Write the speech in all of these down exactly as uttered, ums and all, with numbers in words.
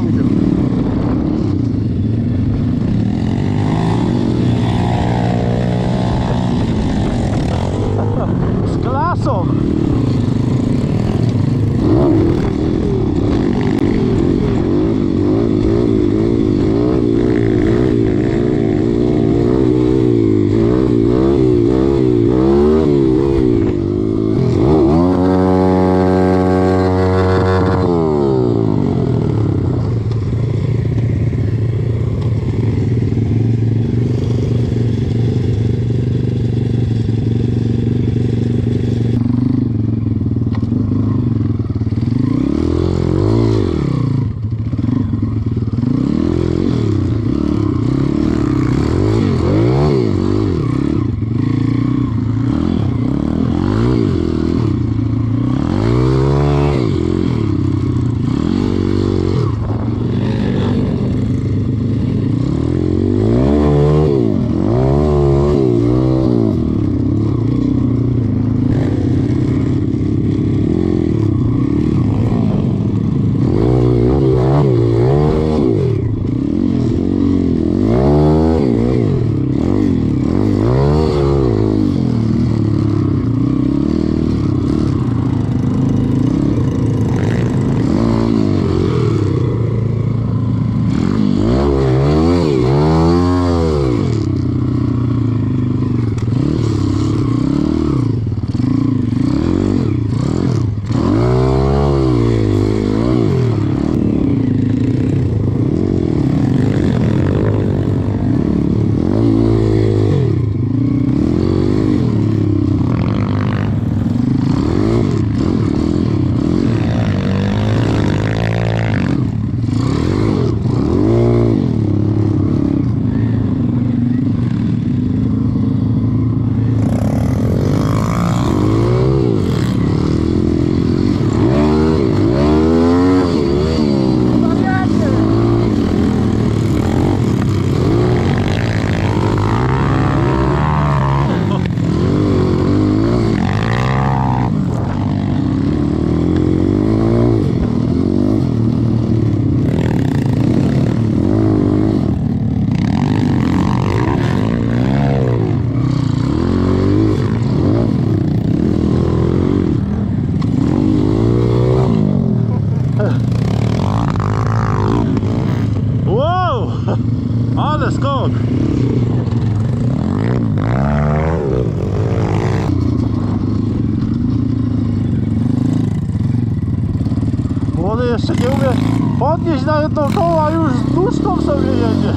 Z klasą. Ale skok! Młody jeszcze nie umie podnieść na jedno koło, a już z duszką sobie jedzie.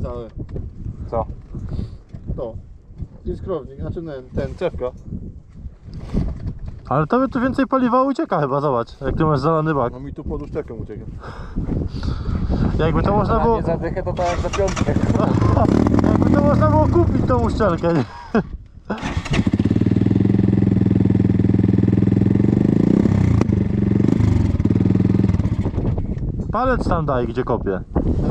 całe. Co? To. Iskrownik, znaczy ten, ten cewka. Ale tobie tu więcej paliwa ucieka chyba, zobacz, jak ty masz zalany bak. No mi tu pod uszczeką ucieka. Jakby to można było, Nie zadychę to tak jak za piątkę. jakby to można było kupić tą uszczelkę, nie? Palec tam daj, gdzie kopię.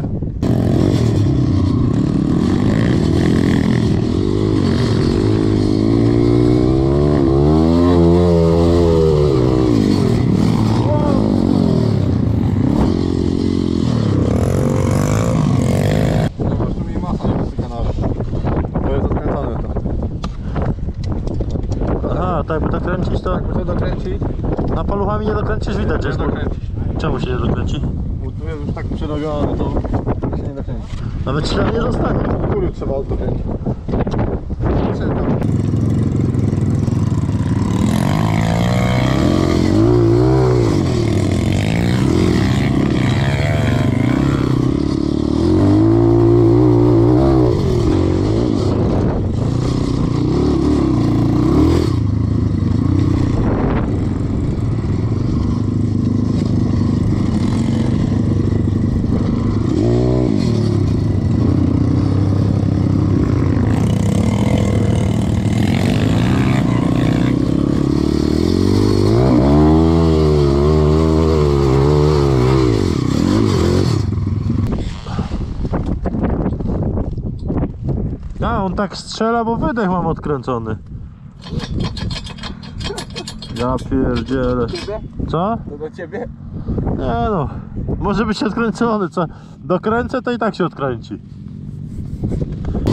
Zobacz, tu mi masa nie wysyka nawet. To jest odkręcane to. Aha, tak jakby to kręcić, to Jakby to dokręcić, na paluchami nie dokręcisz, widać, że nie jest. dokręcić. Czemu się nie dokręci? Bo tu jest już tak przerobione, to się nie dokręci. Nawet ślad nie zostanie. Góry trzeba dokręcić. Trzeba. A, on tak strzela, bo wydech mam odkręcony. Ja pierdzielę. Ciebie? Co? To do ciebie? Nie no, może być odkręcony, co? Dokręcę, to i tak się odkręci.